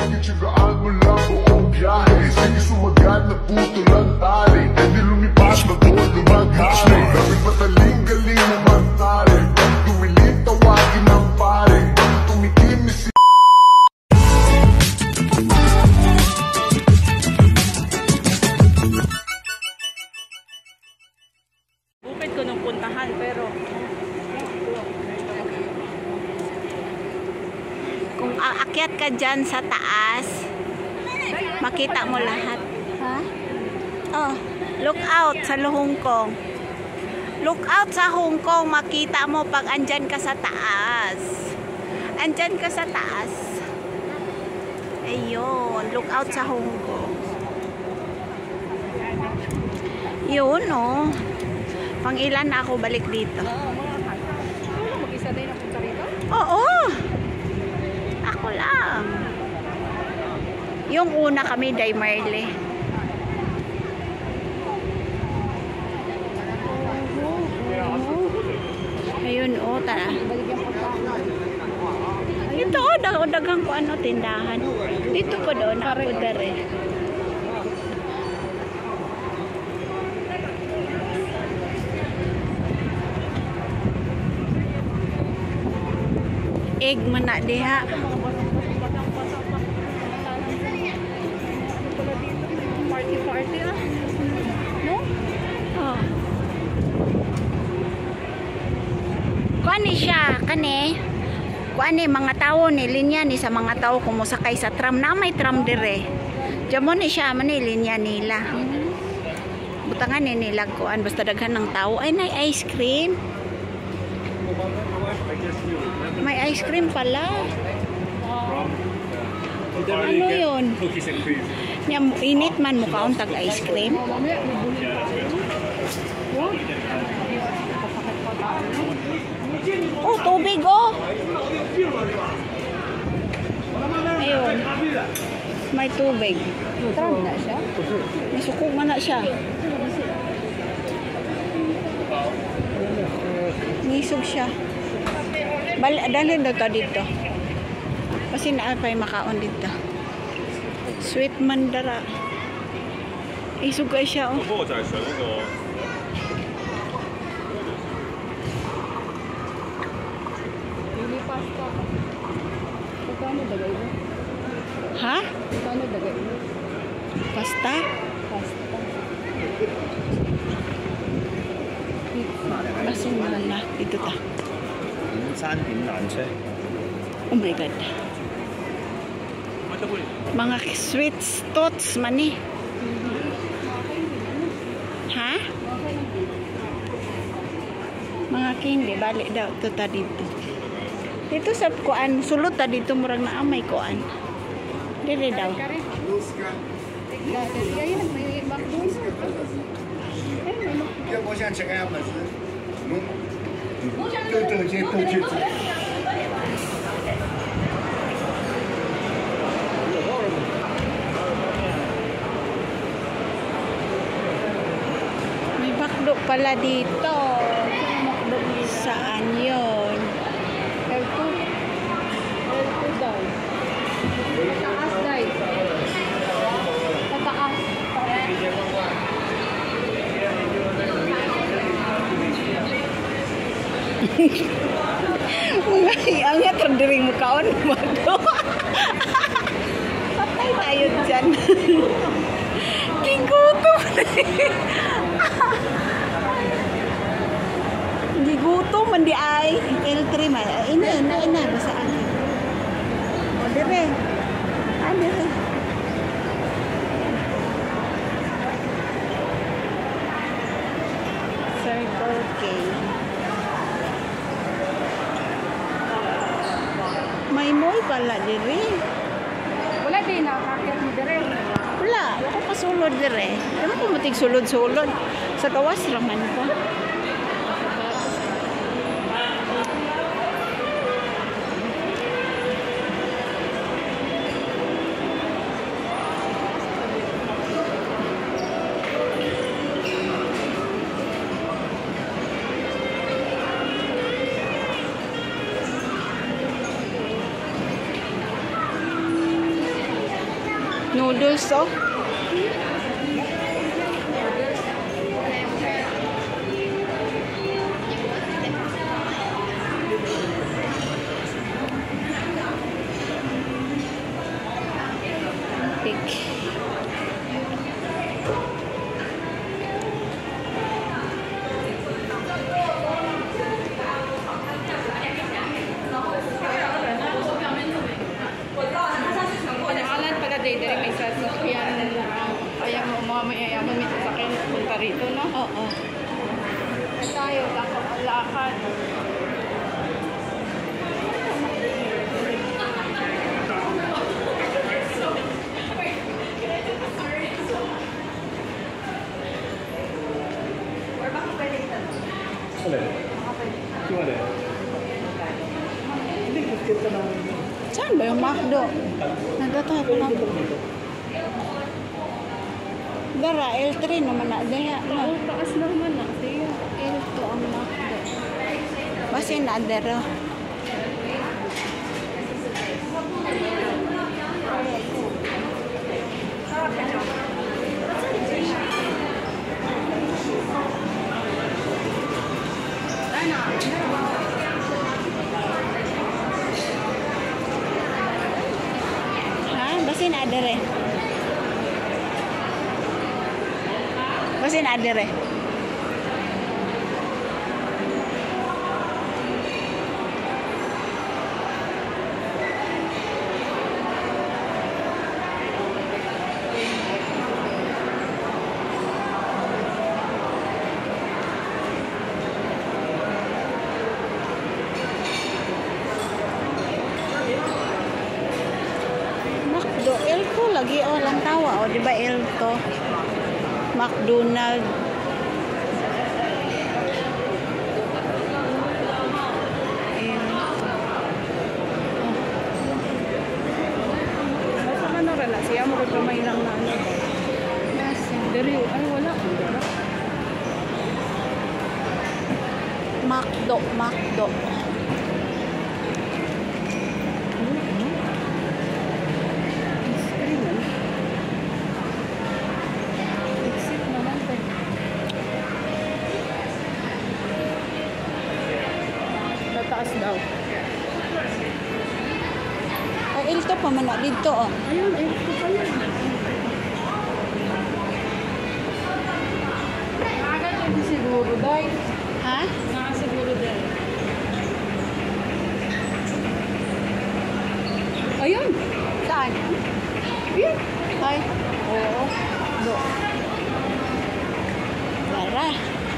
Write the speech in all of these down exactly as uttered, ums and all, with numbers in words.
Sige, tsagaan mo lang buong biyahe. Sige, sumagat na puto lang tali. Hindi lumipas, mag-uod lumaghari. Dapat mataling galing mo magtari. Pag tumilit, tawagin ang pare. Pag tumikim ni si bukid ko nung puntahan, pero kung aakyat ka dyan sa taas, makita mo lahat. Ha? Oh, look out sa Hong Kong. Look out sa Hong Kong, makita mo pag andyan ka sa taas. Andyan ka sa taas. Ayun, look out sa Hong Kong. Yun, oh. Pang ilan na ako balik dito? mag-isa din na punta rito? Oo. Ako lang. Yung una kami, Day Marley. Ayun, oh, tara. Ito, oh, dag daghang ko ano, tindahan. Dito pa doon, ako dere. Egg man na diha. Party party ah. No? Oh. Kuani siya, kani. Kuani mga tao ni linya ni sa mga tao kumusakay sa tram na may tram dire. Diyan mo ni siya man ni linya nila. Butangan ni nila kuan basta daghan ng tao ay nay ice cream. May ice cream pala. Ano yun? Nya, init man mo kaon tag ice cream. Oh, tubig oh. Ayun. May tubig. Tram na siya? Masukog man na siya. Nisog siya. Bal dalhin daw to dito. Kasi naa pa yung makaon dito. Sweet mandara. Isugay siya oh. Hindi pasta. Pagkano dagay mo? Ha? Pagkano dagay mo? Pasta? Pasta. Masin mo na. Dito ta. Oh my God. Mga sweet tots man eh. Ha? Mga candy. Balik daw. Ito ta dito. Dito sa kuan. Sulod ta dito. Murag na amay kuan. Dili daw. May bakdo pala dito. Saan yun? L two. L two daw. Pataas daw. Pataas. Angat terdiring mukaon. Patay tayo dyan. Gigutom. Gigutom man di ay. L three man. Ina, ina, ina. Basaan. O, dire. Ah, dire. Circle K. May moy pala dire. Wala din nakakit mo dire. Wala, ako pasulod dire. Ano ko matig sulod-sulod? Sa gawas raman ko. Noodles, oh. Pig. Pangalan pala day, dari may sasakyan. Kaya mo mga mayayaman may sasakyan punta rito, no? Oo. At tayo, lakad. Saan ba yung McDo? Nagtatay pa lang. Dara, L three naman na. Daya, Oo, no? taas naman na. Kaya, ito ang makdo. Basta na, dara. Ha? Basta na, dara. Basta na, dara. McDo, L ko lagi o lang tawa o di ba L to? McDonald. Basta man na rala. Siya mo kamay lang na ano. Dari, ay wala. McDo, McDo. Screen, ano? Exit naman tayo. Tataas daw. Ay, L to pa man na dito oh. Ayun, ayun ko pa yan. Nakakagod siguro, day. Ha? Nakasiguro day. Ayun! Saan? Ayun! Ay, Oo. Do. Dara.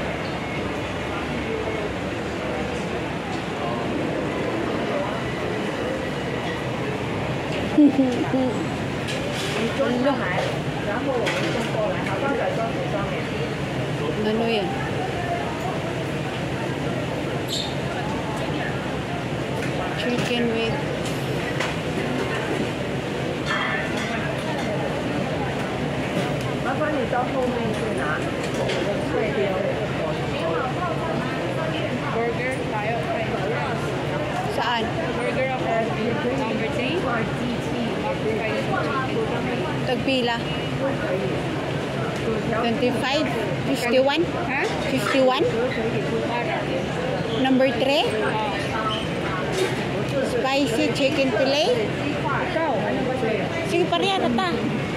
Ano yan? Chicken with Burger tayo. saan? Burger ako. Number three. Number five. Tagpila? twenty-five? fifty-one? Ha? fifty-one? Para. Number three? Ah. Spicy chicken fillet? Ikaw, ano ba sa'yo? Sige, pareha na ta.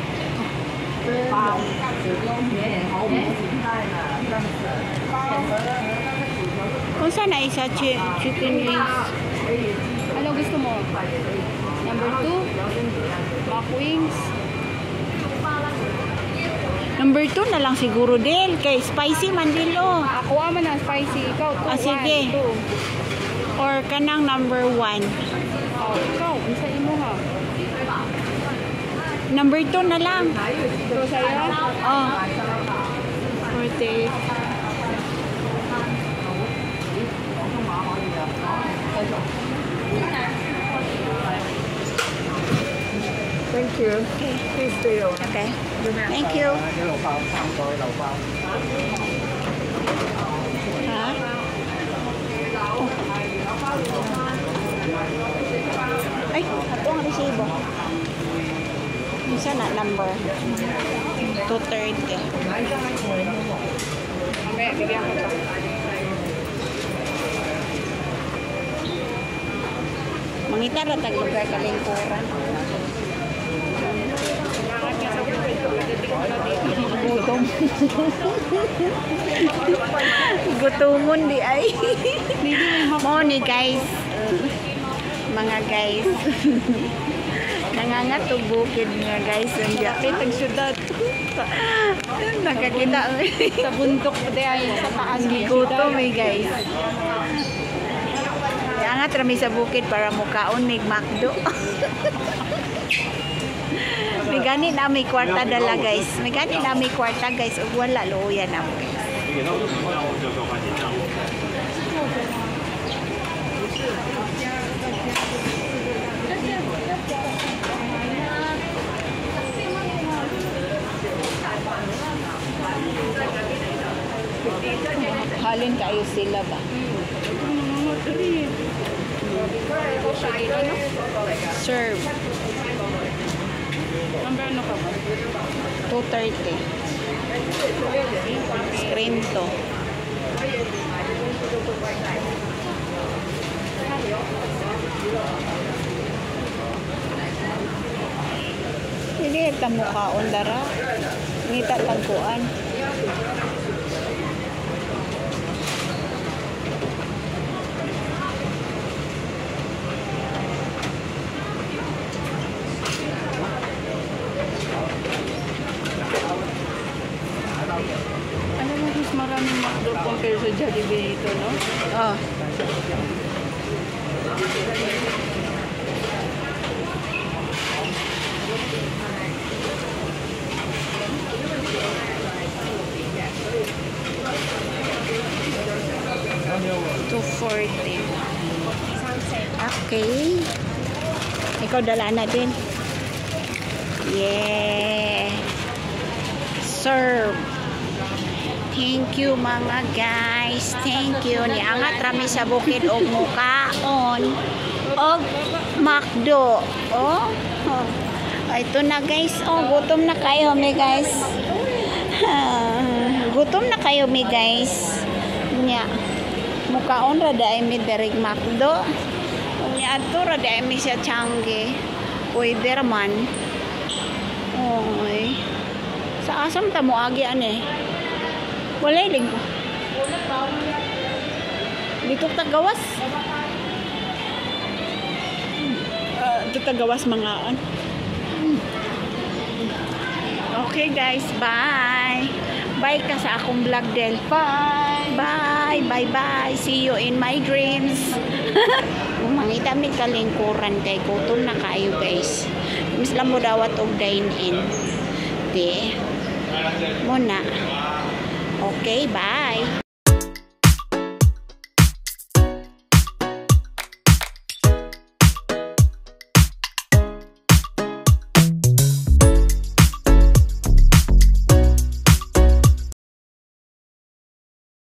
Kung saan na isa chi chicken wings? Ano gusto mo? Number two? Mac wings? Number two na lang siguro din. Kay spicy man din oh. Ako aman ang spicy. Ikaw, two, Ah, sige. one, two. Or kanang number one. Oh, ikaw, isa imo ha. Number two na lang. Ito sa'yo? Oh. forty. Thank you. Please stay on. Okay. Thank you. Ha? Ay, ito ang resibo. Isa na number. two thirty. Mamaya, bigyan ko pa. Mangita na tag lugar kalingkuran. Bakit nga sa bukid? Pagdating ko na dito. Gutom. Gutomon di ay. Mo ni guys. Mga guys. Nangangat og bukid nga guys. Diya kay tag syudad. Nakakita Sa bundok pa di ay sa taas. gutom eh guys. Angat rami sa bukid para mukaon mig McDo. May gani na may kwarta dala guys. May gani na may kwarta guys. Ug wala luya na mo guys. Halin kayo sila ba? Serve. Number ano ka ba? two thirty. Screen to. Hindi ita mukhaon dara. Ngita tagkuan. Alam mo, mas maraming McDo compare sa Jollibee ito, no? Oh. two forty. Okay. Ikaw dala na din. Yeah. Serve. Thank you mga guys. Thank you. Niangat rami sa bukid og mukaon og McDo. Oh. Oh. Ito na guys. Oh, gutom na kayo mi guys. Gutom na kayo mi guys. Nya. Mukaon ra daay mi dereg McDo. Nya ato ra daay mi sa Changi. Pwede man. Oy. Sa asam ta mo agi ane. Wala lig. Dito tagawas. Uh, dito tagawas mga an. Okay guys, bye. Bye ka sa akong vlog del. Bye! Bye, bye, bye. See you in my dreams. Kung mangita mi kalingkuran kay gutom na kayo guys. Mas lang mo dawat og dine in. Di. Muna. Okay, bye.